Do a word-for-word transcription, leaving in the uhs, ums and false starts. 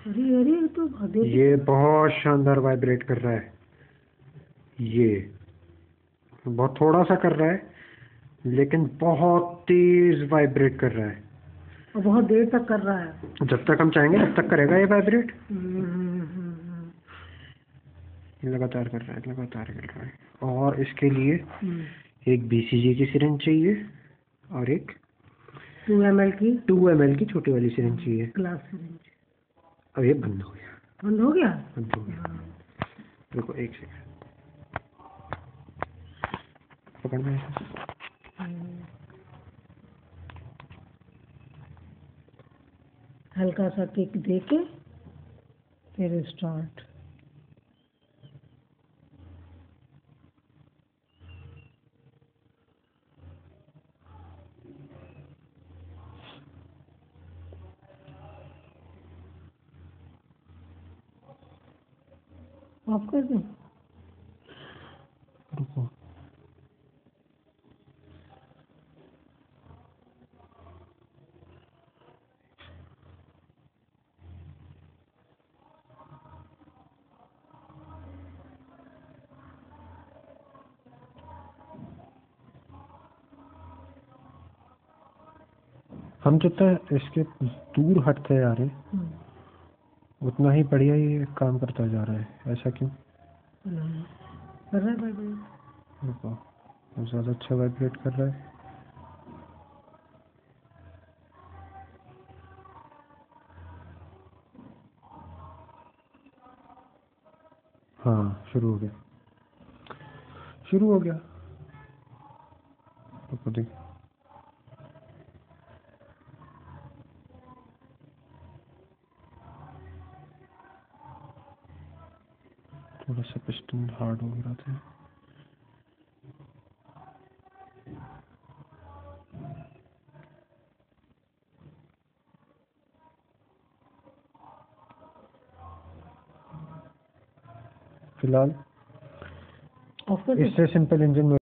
अरे अरे ये तो भागे ये बहुत शानदार वाइब्रेट कर रहा है, ये बहुत थोड़ा सा कर रहा है लेकिन बहुत तेज वाइब्रेट कर रहा है। और बहुत देर तक कर रहा है। जब तक हम चाहेंगे तब तक करेगा ये वाइब्रेट। हम्म, हम्म, हम्म, लगातार कर रहा है, लगातार कर रहा है। और इसके लिए हम्म। एक बीसीजी की सिरिंज चाहिए और एक टू एम एल की टू एम एल की छोटी वाली सिरिंज चाहिए। Glass syringe. अब ये बंद हो गया, बंद हो गया। बंद हो गया। देखो एक सेकंड पकड़ना है। हम्म। हल्का सा किक दे के फिर स्टार्ट। ऑफ कर दें। रुको, हम जितना इसके दूर हटते जा रहे हैं उतना ही बढ़िया ये काम करता जा रहा है। ऐसा क्यों? कर रहा है वाइब्रेट। रुको, बहुत ज़्यादा अच्छा वाइब्रेट कर रहा है। हाँ शुरू हो गया, शुरू हो गया। रुको देख, थोड़ा सा पिस्टन हार्ड हो रहा था। फिलहाल ऑफ कर दें। इससे सिंपल इंजन